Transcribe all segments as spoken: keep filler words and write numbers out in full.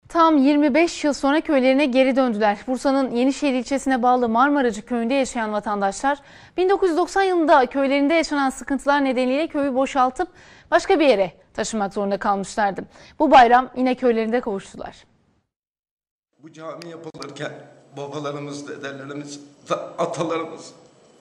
Tam yirmi beş yıl sonra köylerine geri döndüler. Bursa'nın Yenişehir ilçesine bağlı Marmaracı köyünde yaşayan vatandaşlar bin dokuz yüz doksan yılında köylerinde yaşanan sıkıntılar nedeniyle köyü boşaltıp başka bir yere taşınmak zorunda kalmışlardı. Bu bayram yine köylerinde kavuştular. Bu cami yapılırken babalarımız, dedelerimiz, atalarımız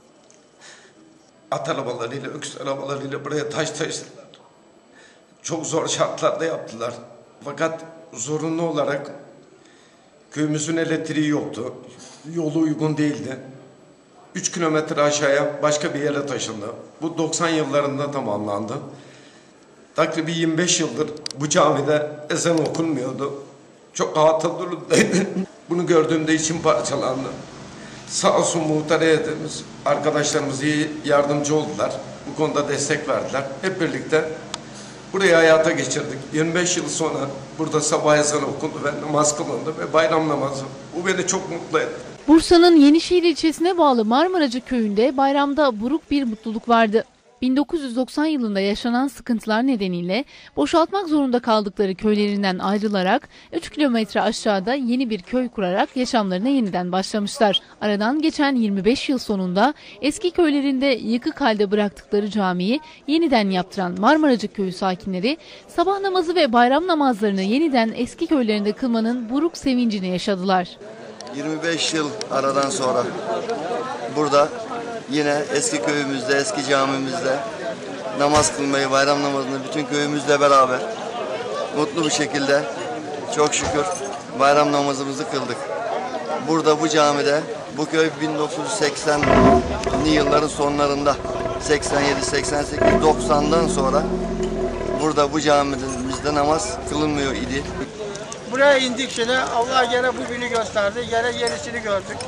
at arabalarıyla, öküz arabalarıyla buraya taş taşıdılar. Çok zor şartlarda yaptılar. Fakat zorunlu olarak köyümüzün elektriği yoktu. Yolu uygun değildi. Üç kilometre aşağıya başka bir yere taşındı. Bu doksan yıllarında tamamlandı. Takribi yirmi beş yıldır bu camide ezan okunmuyordu. Çok atıl durumdaydı. Bunu gördüğümde içim parçalandı. Sağ olsun muhtar heyetimiz, arkadaşlarımız iyi yardımcı oldular. Bu konuda destek verdiler. Hep birlikte burayı hayata geçirdik. yirmi beş yıl sonra burada sabah ezanı okundu ve namaz kılındı ve bayram namazı. Bu beni çok mutlu etti. Bursa'nın Yenişehir ilçesine bağlı Marmaracı köyünde bayramda buruk bir mutluluk vardı. bin dokuz yüz doksan yılında yaşanan sıkıntılar nedeniyle boşaltmak zorunda kaldıkları köylerinden ayrılarak üç kilometre aşağıda yeni bir köy kurarak yaşamlarına yeniden başlamışlar. Aradan geçen yirmi beş yıl sonunda eski köylerinde yıkık halde bıraktıkları camiyi yeniden yaptıran Marmaracı köyü sakinleri sabah namazı ve bayram namazlarını yeniden eski köylerinde kılmanın buruk sevincini yaşadılar. yirmi beş yıl aradan sonra burada yine eski köyümüzde, eski camimizde namaz kılmayı, bayram namazını bütün köyümüzle beraber mutlu bir şekilde çok şükür bayram namazımızı kıldık. Burada bu camide, bu köy bin dokuz yüz seksenli yılların sonlarında seksen yedi, seksen sekiz, doksandan sonra burada bu camimizde namaz kılınmıyor idi. Buraya indik şimdi, Allah gene bu günü gösterdi, gene yenisini gördük.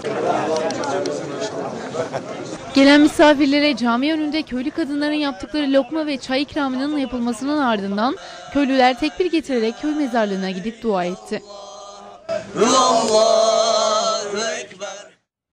Gelen misafirlere cami önünde köylü kadınların yaptıkları lokma ve çay ikramının yapılmasının ardından köylüler tekbir getirerek köy mezarlığına gidip dua etti. Allah!